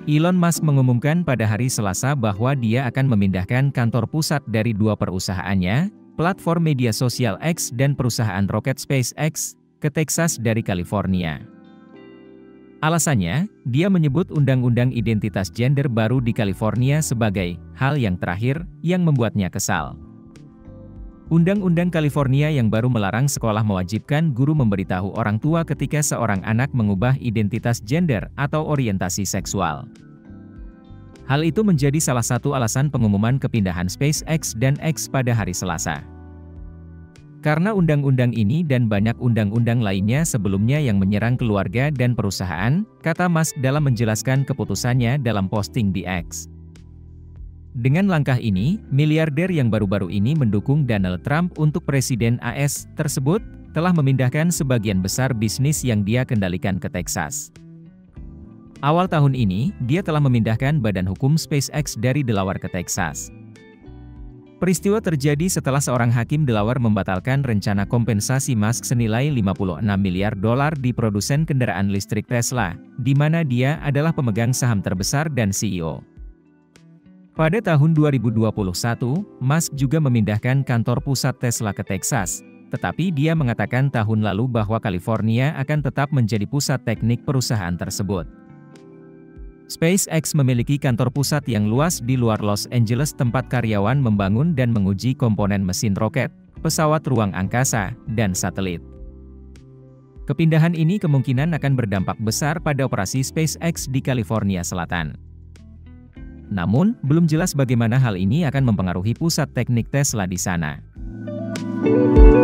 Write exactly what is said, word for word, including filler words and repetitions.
Elon Musk mengumumkan pada hari Selasa bahwa dia akan memindahkan kantor pusat dari dua perusahaannya, platform media sosial X dan perusahaan roket SpaceX, ke Texas dari California. Alasannya, dia menyebut undang-undang identitas gender baru di California sebagai hal yang terakhir yang membuatnya kesal. Undang-undang California yang baru melarang sekolah mewajibkan guru memberitahu orang tua ketika seorang anak mengubah identitas gender atau orientasi seksual. Hal itu menjadi salah satu alasan pengumuman kepindahan SpaceX dan X pada hari Selasa. Karena undang-undang ini dan banyak undang-undang lainnya sebelumnya yang menyerang keluarga dan perusahaan, kata Musk dalam menjelaskan keputusannya dalam posting di X. Dengan langkah ini, miliarder yang baru-baru ini mendukung Donald Trump untuk Presiden A S tersebut, telah memindahkan sebagian besar bisnis yang dia kendalikan ke Texas. Awal tahun ini, dia telah memindahkan badan hukum SpaceX dari Delaware ke Texas. Peristiwa terjadi setelah seorang hakim Delaware membatalkan rencana kompensasi Musk senilai lima puluh enam miliar dolar di produsen kendaraan listrik Tesla, di mana dia adalah pemegang saham terbesar dan C E O. Pada tahun dua ribu dua puluh satu, Musk juga memindahkan kantor pusat Tesla ke Texas, tetapi dia mengatakan tahun lalu bahwa California akan tetap menjadi pusat teknik perusahaan tersebut. SpaceX memiliki kantor pusat yang luas di luar Los Angeles tempat karyawan membangun dan menguji komponen mesin roket, pesawat ruang angkasa, dan satelit. Kepindahan ini kemungkinan akan berdampak besar pada operasi SpaceX di California Selatan. Namun, belum jelas bagaimana hal ini akan mempengaruhi pusat teknik Tesla di sana.